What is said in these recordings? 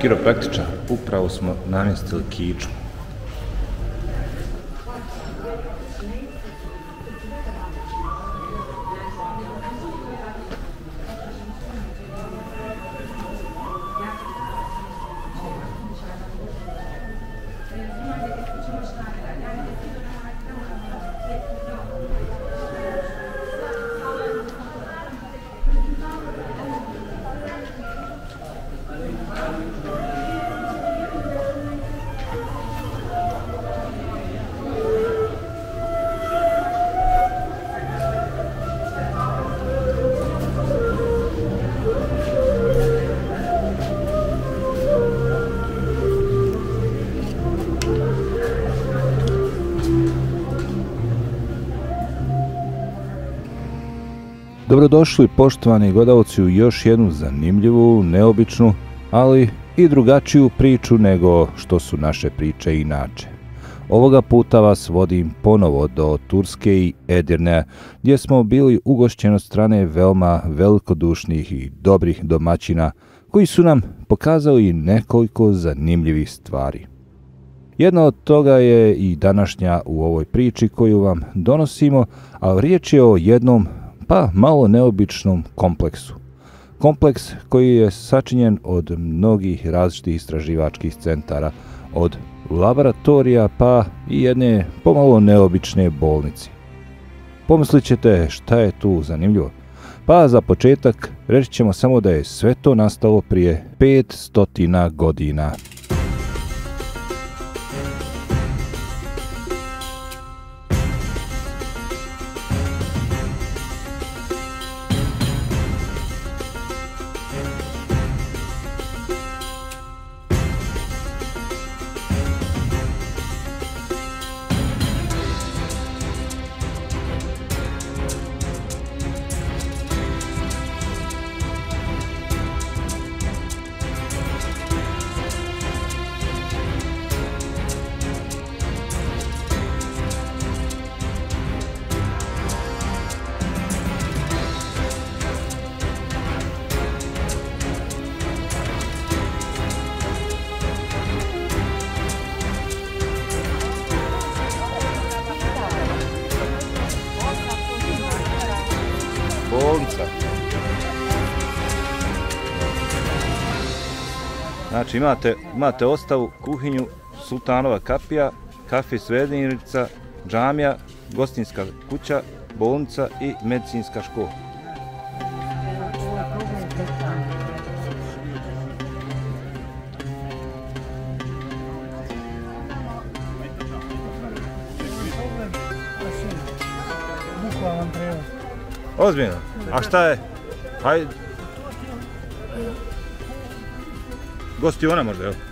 kiropraktičar, upravo smo namjestili kičmu. Dobrodošli poštovani gledalci u još jednu zanimljivu, neobičnu, ali i drugačiju priču nego što su naše priče inače. Ovoga puta vas vodim ponovo do Turske i Edirneja, gdje smo bili ugošćeni od strane veoma velikodušnih i dobrih domaćina, koji su nam pokazali nekoliko zanimljivih stvari. Jedna od toga je i današnja u ovoj priči koju vam donosimo, a riječ je o jednom malo neobičnom kompleksu. Kompleks koji je sačinjen od mnogih različitih istraživačkih centara, od laboratorija pa i jedne pomalo neobične bolnice. Pomislit ćete šta je tu zanimljivo? Pa za početak reći ćemo samo da je sve to nastalo prije 500 godina. Bolnica. Znači imate ostavu, kuhinju, Sultanova kapija, kafe Svedinjica, džamija, gostinska kuća, bolnica i medicinska škola. Ozbiljno? A šta je? Hajde. Gostiona možda, jel?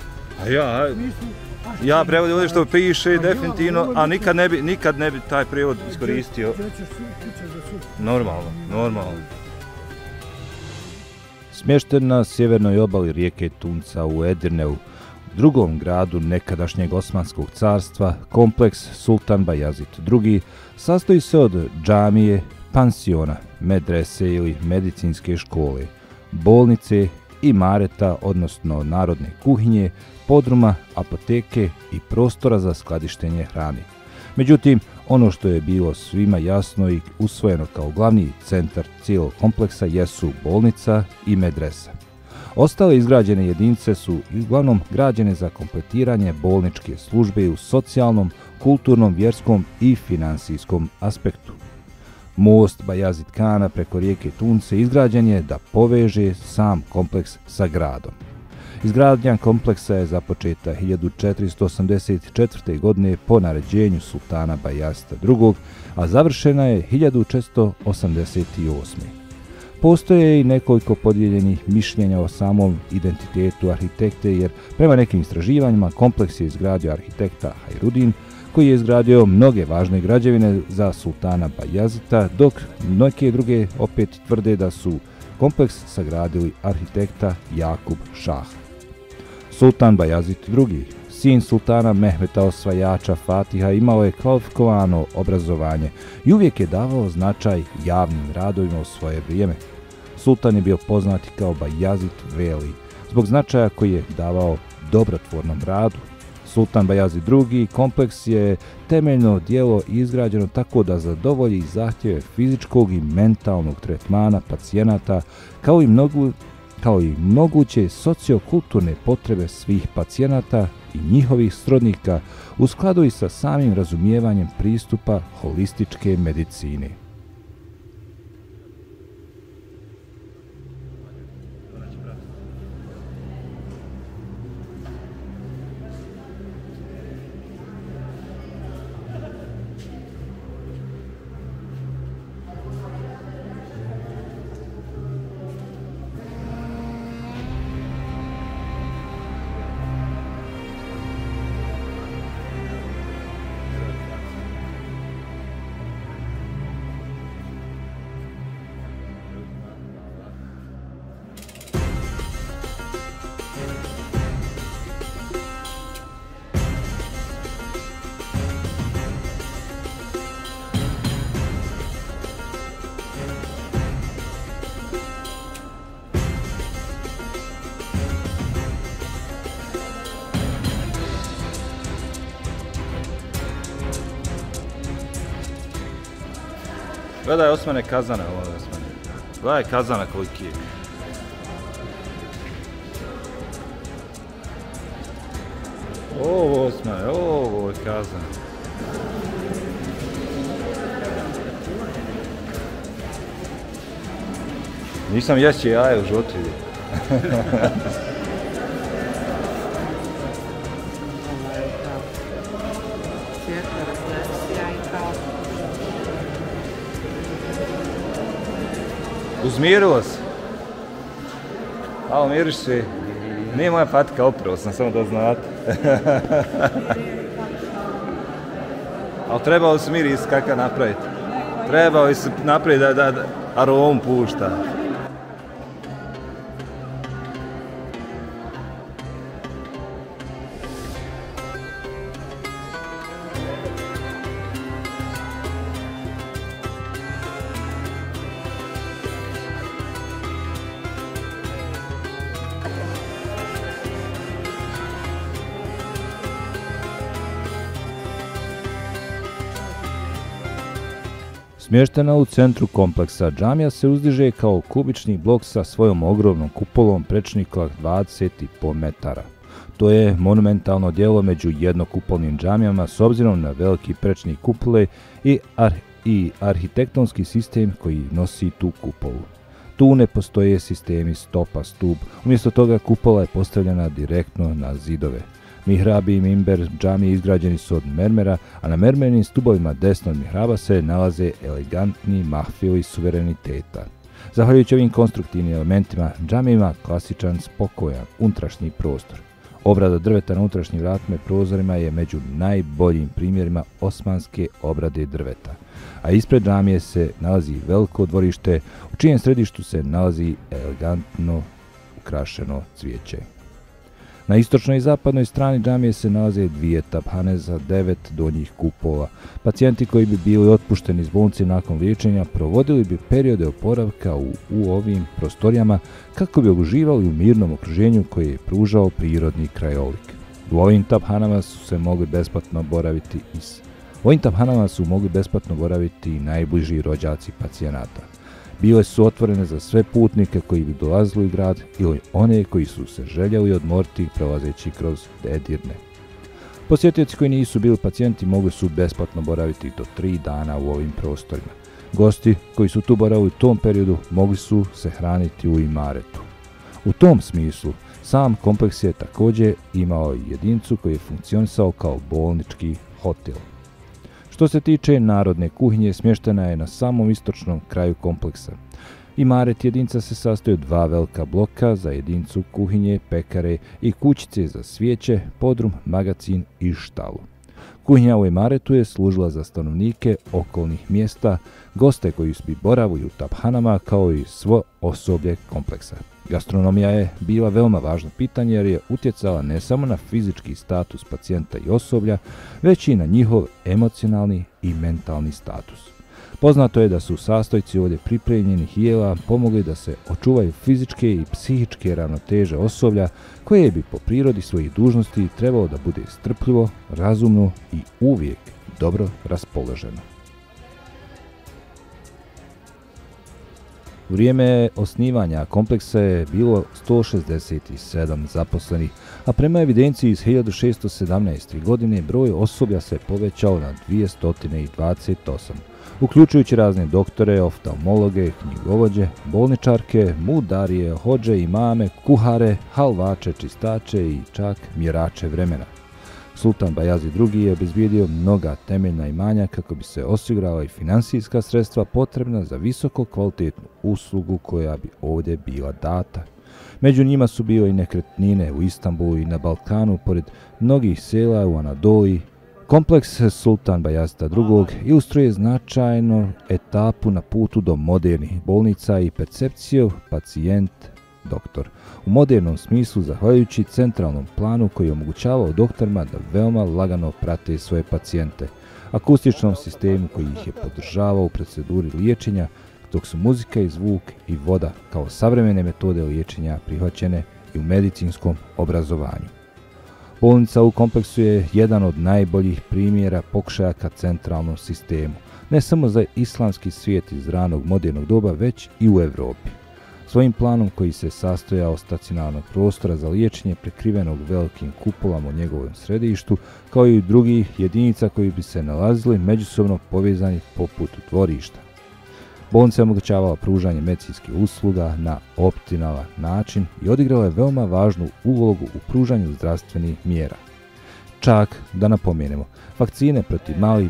Ja prevodim ovdje što piše definitivno, a nikad ne bi taj prevod iskoristio. Normalno. Smješten na sjevernoj obali rijeke Tunca u Edirneu, drugom gradu nekadašnjeg Osmanskog carstva, kompleks Sultan Bajazid II sastoji se od džamije, pansiona, medrese ili medicinske škole, bolnice, imareta, odnosno narodne kuhinje, podruma, apoteke i prostora za skladištenje hrane. Međutim, ono što je bilo svima jasno i usvojeno kao glavni centar cijelog kompleksa jesu bolnica i medresa. Ostale izgrađene jedinice su uglavnom građene za kompletiranje bolničke službe u socijalnom, kulturnom, vjerskom i financijskom aspektu. Most Bajazid Kana preko rijeke Tunce izgrađen je da poveže sam kompleks sa gradom. Izgradnja kompleksa je započeta 1484. godine po naređenju sultana Bajazida II, a završena je 1488. Postoje i nekoliko podijeljenih mišljenja o samom identitetu arhitekte, jer prema nekim istraživanjima kompleks je izgradio arhitekta Hajrudin, koji je izgradio mnoge važne građevine za sultana Bajazita, dok neke druge opet tvrde da su kompleks sagradili arhitekta Jakub Šah. Sultan Bajazid II, sin sultana Mehmeta osvajača Fatiha, imao je kvalifikovano obrazovanje i uvijek je davao značaj javnim radovima u svoje vrijeme. Sultan je bio poznat kao Bajazid Veli. zbog značaja koji je davao dobrotvornom radu. Sultan Bajazid II. Kompleks je temeljno djelo izgrađeno tako da zadovolji zahtjeve fizičkog i mentalnog tretmana pacijenata, kao i moguće sociokulturne potrebe svih pacijenata i njihovih srodnika u skladu i sa samim razumijevanjem pristupa holističke medicine. Gledaj Osmane kazana, ovo Osmane. Gledaj kazana koliki je. Ovo Osmane, ovo je kazan. Nisam ješće jaje u životu vidio. Uzmirilo se. Alo, miriš se. Nije moja patika, opravo sam, samo da znate. Ali trebalo se miris kakav napraviti. Trebalo se napraviti da aromu pušta. Smještena u centru kompleksa, džamija se uzdiže kao kubični blok sa svojom ogromnom kupolom prečnikla 20,5 metara. To je monumentalno djelo među jednokupolnim džamijama s obzirom na veliki prečnik kupole i arhitektonski sistem koji nosi tu kupolu. Tu ne postoje sistemi stopa, stup, umjesto toga kupola je postavljena direktno na zidove. Mihrabi i mimber džamije izgrađeni su od mermera, a na mermernim stubovima desno od mihraba se nalaze elegantni mahfili suvereniteta. Zahvaljujući ovim konstruktivnim elementima, džamija ima klasičan, spokojan, unutrašnji prostor. Obrada drveta na unutrašnjim vratima i prozorima je među najboljim primjerima osmanske obrade drveta. A ispred džamije se nalazi veliko dvorište, u čijem središtu se nalazi elegantno ukrašeno cvijeće. Na istočnoj i zapadnoj strani džamije se nalaze dvije taphane za 9 donjih kupola. Pacijenti koji bi bili otpušteni iz bolnice nakon liječenja provodili bi periode oporavka u ovim prostorijama kako bi uživali u mirnom okruženju koje je pružao prirodni krajolik. U ovim taphanama su mogli besplatno boraviti i najbliži rođaci pacijenata. Bile su otvorene za sve putnike koji bi dolazili u grad ili one koji su se željeli odmoriti prolazeći kroz Edirne. Posjetioci koji nisu bili pacijenti mogli su besplatno boraviti do 3 dana u ovim prostorima. Gosti koji su tu boravili u tom periodu mogli su se hraniti u imaretu. U tom smislu, sam kompleks je također imao jedinicu koji je funkcionisao kao bolnički hotel. Što se tiče narodne kuhinje, smještena je na samom istočnom kraju kompleksa. Imaret jedinca se sastoji od 2 velika bloka za jedincu kuhinje, pekare i kućice za svijeće, podrum, magacin i štalu. Kuhinja u imaretu je služila za stanovnike okolnih mjesta, goste koji bi boravili u taphanama kao i svo osoblje kompleksa. Gastronomija je bila veoma važno pitanje jer je utjecala ne samo na fizički status pacijenta i osoblja, već i na njihov emocionalni i mentalni status. Poznato je da su sastojci ovdje pripremljenih jela pomogli da se očuvaju fizičke i psihičke ravnoteže osoblja koje bi po prirodi svojih dužnosti trebalo da bude strpljivo, razumno i uvijek dobro raspoloženo. U vrijeme osnivanja kompleksa je bilo 167 zaposlenih, a prema evidenciji iz 1617. godine broj osoblja se povećao na 228, uključujući razne doktore, oftalmologe, knjigovođe, bolničarke, mudarije, hodže, imame, kuhare, halvače, čistače i čak mjerače vremena. Sultan Bajazid II. Je obezbijedio mnoga temeljna imanja kako bi se osigurala i financijska sredstva potrebna za visoko kvalitetnu uslugu koja bi ovdje bila data. Među njima su bio i nekretnine u Istanbulu i na Balkanu, pored mnogih sela u Anadoliji. Kompleks Sultan Bajazida II. Ilustruje značajnu etapu na putu do modernih bolnica i percepciju pacijent-doktor. U modernom smislu zahvaljujući centralnom planu koji je omogućavao doktorima da veoma lagano prate svoje pacijente, akustičnom sistemu koji ih je podržavao u proceduri liječenja, dok su muzika i zvuk i voda kao savremene metode liječenja prihvaćene i u medicinskom obrazovanju. Bolnica u kompleksu je jedan od najboljih primjera pokušaja ka centralnom sistemu, ne samo za islamski svijet iz ranog modernog doba, već i u Europi. Svojim planom koji se sastojao stacionarnog prostora za liječenje prekrivenog velikim kupolama u njegovom središtu, kao i drugih jedinica koji bi se nalazili međusobno povezani poput dvorišta. Bolnica je omogućavala pružanje medicinskih usluga na optimalan način i odigrala je veoma važnu ulogu u pružanju zdravstvenih mjera. Čak, da napomenemo, vakcine protiv malih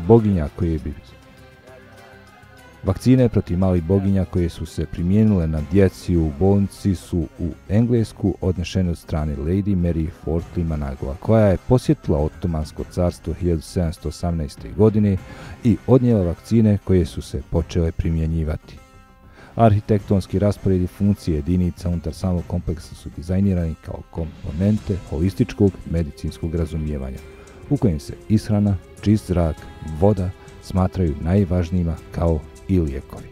boginja koje su se primijenile na djeci u bolnici su u Englesku odnešene od strane Lady Mary Wortley Managua, koja je posjetila Otomansko carstvo 1718. godine i odnijela vakcine koje su se počele primjenjivati. Arhitektonski raspored i funkcije jedinica unutar samog kompleksa su dizajnirani kao komponente holističkog medicinskog razumijevanja, u kojem se ishrana, čist zrak, voda smatraju najvažnijima kao i lijekovi.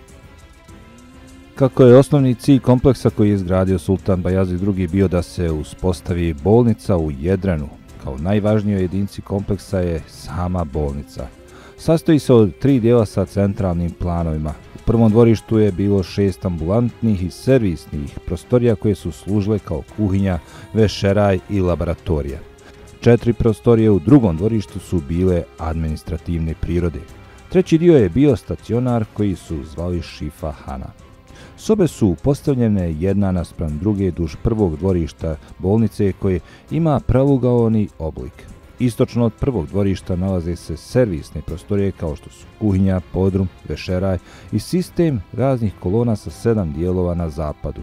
Kako je osnovni cilj kompleksa koji je izgradio Sultan Bajazid II. Bio da se uspostavi bolnica u Jedranu, kao najvažnijoj jedinici kompleksa je sama bolnica. Sastoji se od 3 dijela sa centralnim planovima. U prvom dvorištu je bilo 6 ambulantnih i servisnih prostorija koje su služile kao kuhinja, vešeraj i laboratorija. 4 prostorije u drugom dvorištu su bile administrativne prirode. Treći dio je bio stacionar koji su zvali Šifa Hana. Sobe su postavljene jedna naspram druge duž prvog dvorišta bolnice koje ima pravogaoni oblik. Istočno od prvog dvorišta nalaze se servisne prostorije kao što su kuhinja, podrum, vešeraj i sistem raznih kolona sa 7 dijelova na zapadu.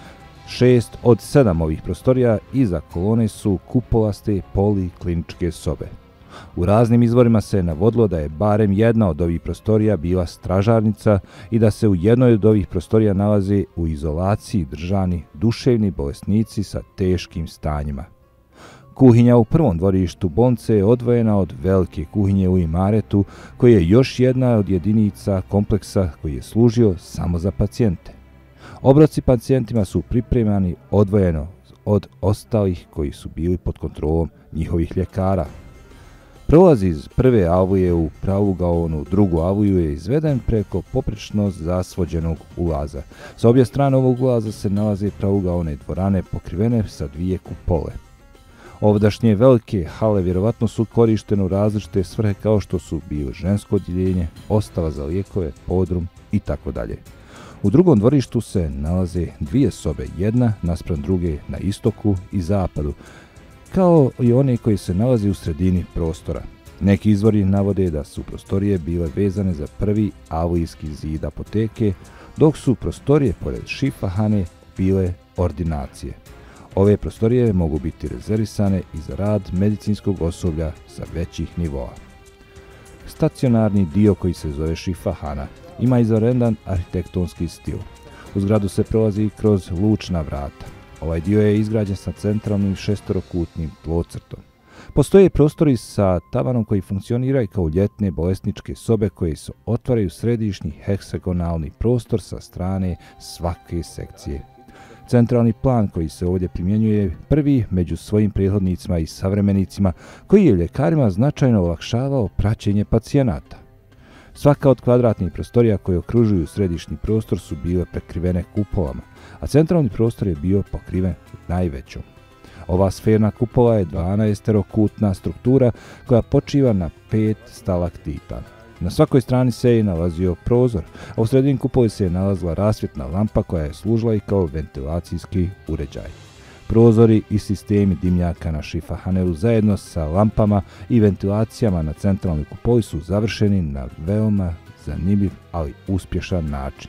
6 od 7 ovih prostorija iza kolone su kupolaste polikliničke sobe. U raznim izvorima se navodilo da je barem jedna od ovih prostorija bila stražarnica i da se u jednoj od ovih prostorija nalaze u izolaciji držani duševni bolesnici sa teškim stanjima. Kuhinja u prvom dvorištu bolnice je odvojena od velike kuhinje u imaretu, koji je još jedna od jedinica kompleksa koji je služio samo za pacijente. Obroci pacijentima su pripremani odvojeno od ostalih koji su bili pod kontrolom njihovih ljekara. Prolaz iz prve avlije u pravogaonu drugu avliju je izveden preko poprečno zasvođenog ulaza. Sa obje strane ovog ulaza se nalaze pravogaone dvorane pokrivene sa 2 kupole. Ovdašnje velike hale vjerovatno su korištene u različite svrhe kao što su bile žensko odjeljenje, ostava za lijekove, podrum itd. U drugom dvorištu se nalaze 2 sobe, jedna naspram druge na istoku i zapadu, kao i one koji se nalaze u sredini prostora. Neki izvori navode da su prostorije bile vezane za prvi avlijski zid apoteke, dok su prostorije pored Šifahane bile ordinacije. Ove prostorije mogu biti rezervisane i za rad medicinskog osoblja sa većih nivoa. Stacionarni dio koji se zove Šifahana ima izvanredan arhitektonski stil. U zgradu se prolazi kroz lučna vrata. Ovaj dio je izgrađen sa centralnim šesterokutnim tlocrtom. Postoje prostori sa tavanom koji funkcioniraju kao ljetne bolesničke sobe koje se otvaraju središnji heksagonalni prostor sa strane svake sekcije. Centralni plan koji se ovdje primjenjuje je prvi među svojim prethodnicima i savremenicima koji je ljekarima značajno olakšavao praćenje pacijenata. Svaka od kvadratnih prostorija koje okružuju središnji prostor su bile prekrivene kupolama, a centralni prostor je bio pokriven najvećom. Ova sferna kupola je 12-kutna struktura koja počiva na 5 stalaktita. Na svakoj strani se je nalazio prozor, a u sredini kupole se je nalazila rasvjetna lampa koja je služila i kao ventilacijski uređaj. Prozori i sistemi dimnjaka na Šifahaneu zajedno sa lampama i ventilacijama na centralnoj kupoli su završeni na veoma zanimljiv, ali uspješan način.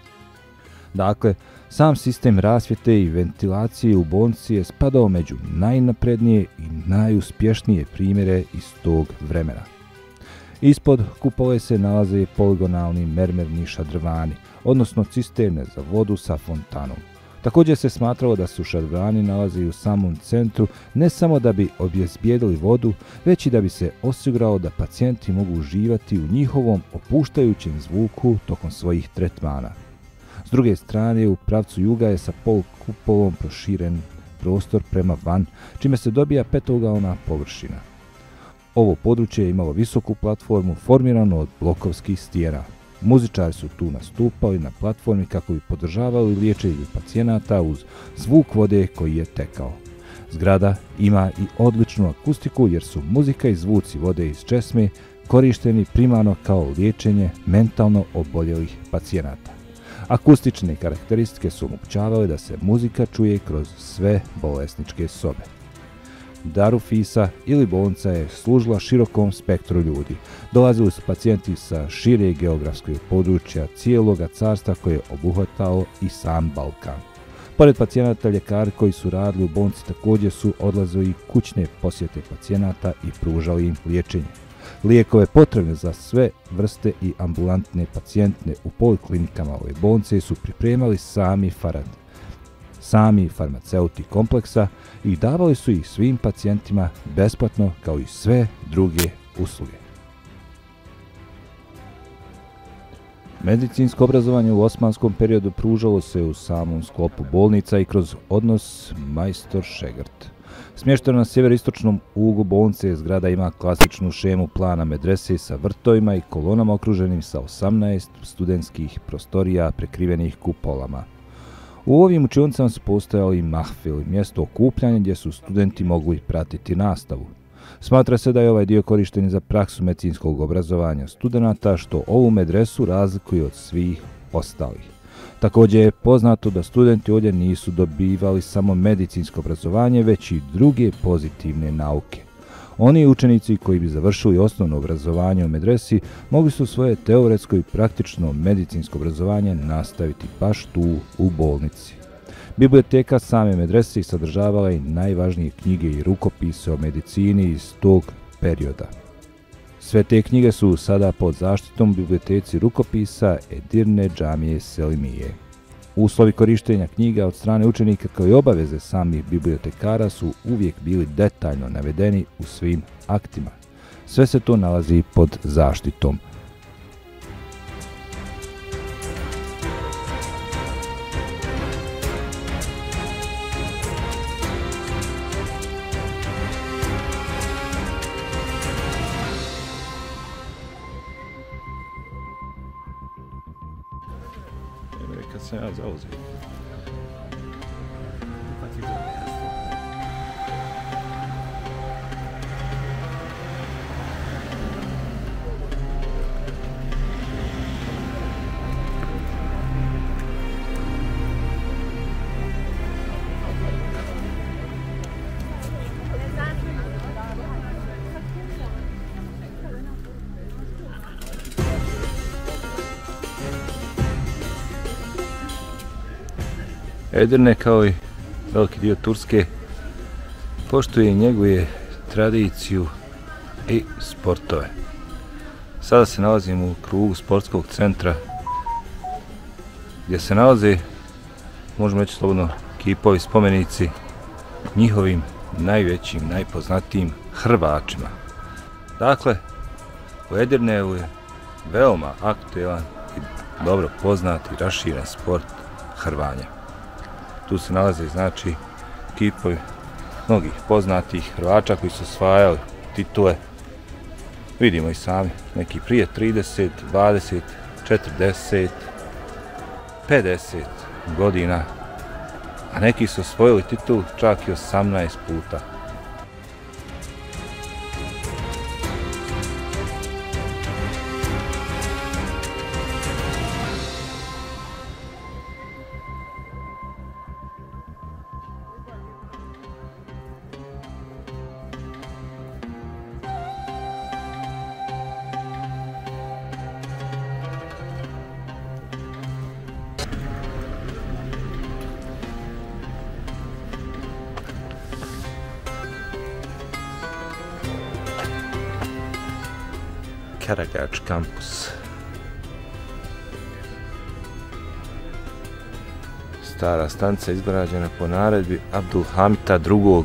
Dakle, sam sistem rasvjete i ventilacije u bolnici je spadao među najnaprednije i najuspješnije primjere iz tog vremena. Ispod kupole se nalaze poligonalni mermerni šadrvani, odnosno cisterne za vodu sa fontanom. Također se smatralo da su šadrvani nalaze u samom centru ne samo da bi obezbijedili vodu, već i da bi se osiguralo da pacijenti mogu uživati u njihovom opuštajućem zvuku tokom svojih tretmana. S druge strane, u pravcu juga je sa polukupolom proširen prostor prema van, čime se dobija petogalna površina. Ovo područje je imalo visoku platformu formiranu od blokovskih stijena. Muzičari su tu nastupali na platformi kako bi podržavali liječenje pacijenata uz zvuk vode koji je tekao. Zgrada ima i odličnu akustiku jer su muzika i zvuci vode iz česme korišteni primarno kao liječenje mentalno oboljelih pacijenata. Akustične karakteristike su omogućavale da se muzika čuje kroz sve bolesničke sobe. Darufisa ili bolnica je služila širokom spektru ljudi. Dolazili su pacijenti sa šire geografskog područja cijeloga carstva koje je obuhvatao i sam Balkan. Pored pacijenata, ljekari koji su radili u bolnici također su odlazili kućne posjete pacijenata i pružali im liječenje. Lijekove potrebne za sve vrste i ambulantne pacijente u poliklinikama ove bolnice su pripremali sami farmaceuti kompleksa i davali su ih svim pacijentima besplatno kao i sve druge usluge. Medicinsko obrazovanje u osmanskom periodu pružalo se u samom sklopu bolnica i kroz odnos Majstor-Šegrt. Smješteno na sjeveristočnom uglu bolnice, zgrada ima klasičnu šemu plana medrese sa vrtovima i kolonama okruženim sa 18 studentskih prostorija prekrivenih kupolama. U ovim učionicama su postojali mahfili, mjesto okupljanja gdje su studenti mogli pratiti nastavu. Smatra se da je ovaj dio korišten za praksu medicinskog obrazovanja studenata, što ovu medresu razlikuje od svih ostalih. Također je poznato da studenti ovdje nisu dobivali samo medicinsko obrazovanje, već i druge pozitivne nauke. Oni učenici koji bi završili osnovno obrazovanje u medresi mogli su svoje teoretsko i praktično medicinsko obrazovanje nastaviti baš tu u bolnici. Biblioteka same medrese sadržavala i najvažnije knjige i rukopise o medicini iz tog perioda. Sve te knjige su sada pod zaštitom biblioteci rukopisa Edirne džamije Selimije. Uslovi korištenja knjiga od strane učenika kao i obaveze samih bibliotekara su uvijek bili detaljno navedeni u svim aktima. Sve se to nalazi pod zaštitom. Kad sam ja zauzeo. Edirne, kao i veliki dio Turske, poštuje i njeguje tradiciju i sportove. Sada se nalazim u krugu sportskog centra gdje se nalaze, možemo reći slobodno, kipovi, spomenici njihovim najvećim, najpoznatijim hrvačima. Dakle, u Edirneu je veoma aktuelan i dobro poznat i raširen sport hrvanja. Tu se nalaze znači ekipovi mnogih poznatih Hrvača koji su osvajali titule. Vidimo i sami, neki prije 30, 20, 40, 50 godina, a neki su osvojili titul čak i 18 puta. Karagač kampus. Stara stanica izgrađena po naredbi Abdulhamita II.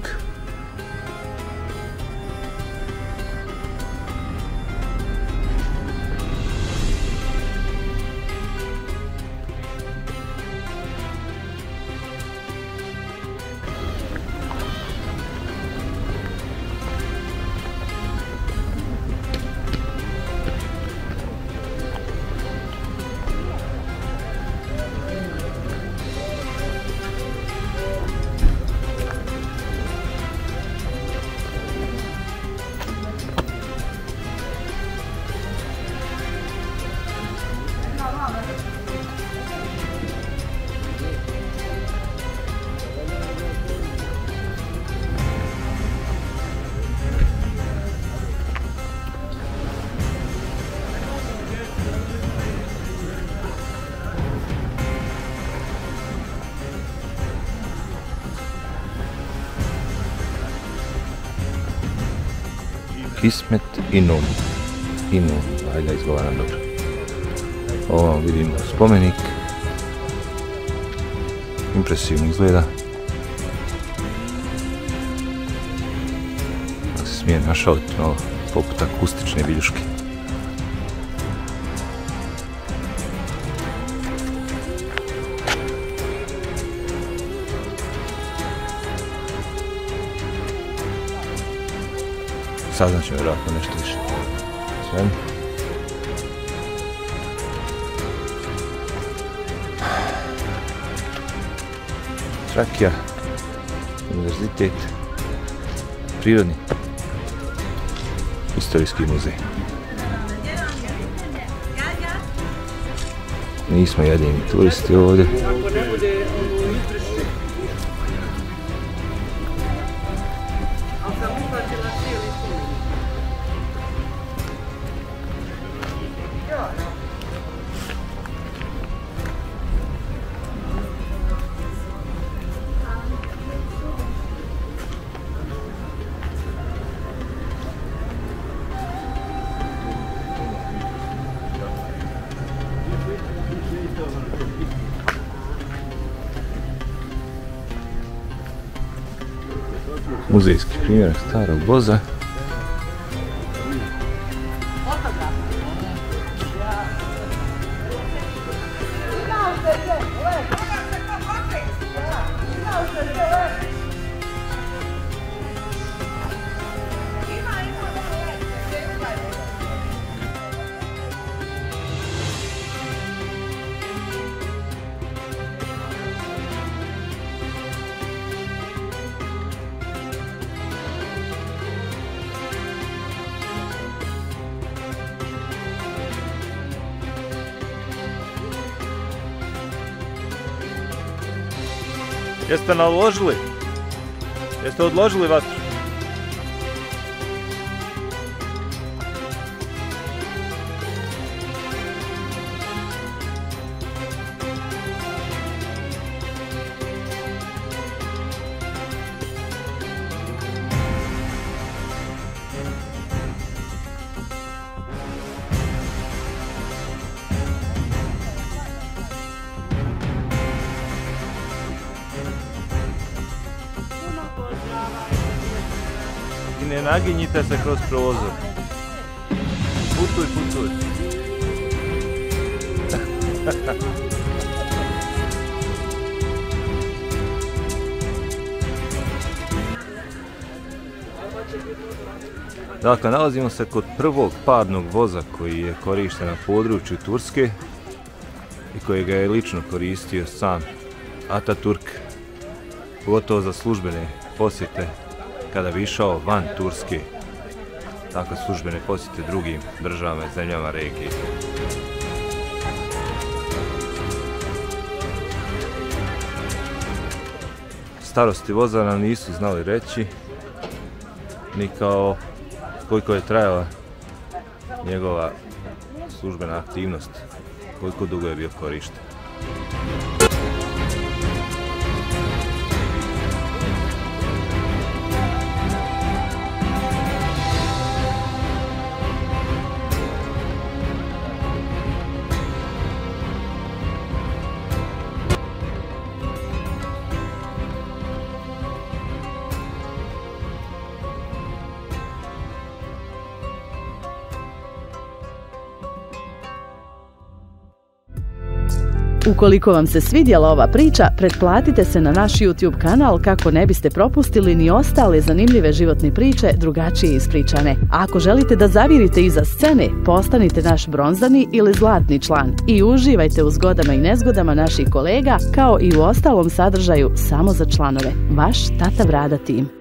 Kismet i Nun. I Nun, ajde izgovaram dobro. Ovo vidimo spomenik. Impresivno izgleda. Ako se smije našaliti malo poput akustične viljuške. Saznat ćemo vjerojatno nešto više. Svem. Trakija, univerzitet, prirodni, istorijski muzej. Nismo jedini turisti ovdje. Muzejski primjerak starog voza. Jeste naložili? Jeste odložili vatru? ne naginjite se kroz prozor. Putuj. Dakle, nalazimo se kod prvog parnog voza koji je korišten na području Turske i kojega je lično koristio sam Ataturk, pogotovo za službene posjete kada bi išao van Turske, dakle službene posjete drugim državama i zemljama regije. Starosti voza nam nisu znali reći, ni kao koliko je trajala njegova službena aktivnost, koliko dugo je bio korišten. Ukoliko vam se svidjela ova priča, pretplatite se na naš YouTube kanal kako ne biste propustili ni ostale zanimljive životne priče drugačije ispričane. A ako želite da zavirite iza scene, postanite naš bronzani ili zlatni član i uživajte u zgodama i nezgodama naših kolega kao i u ostalom sadržaju samo za članove. Vaš Tata Brada tim.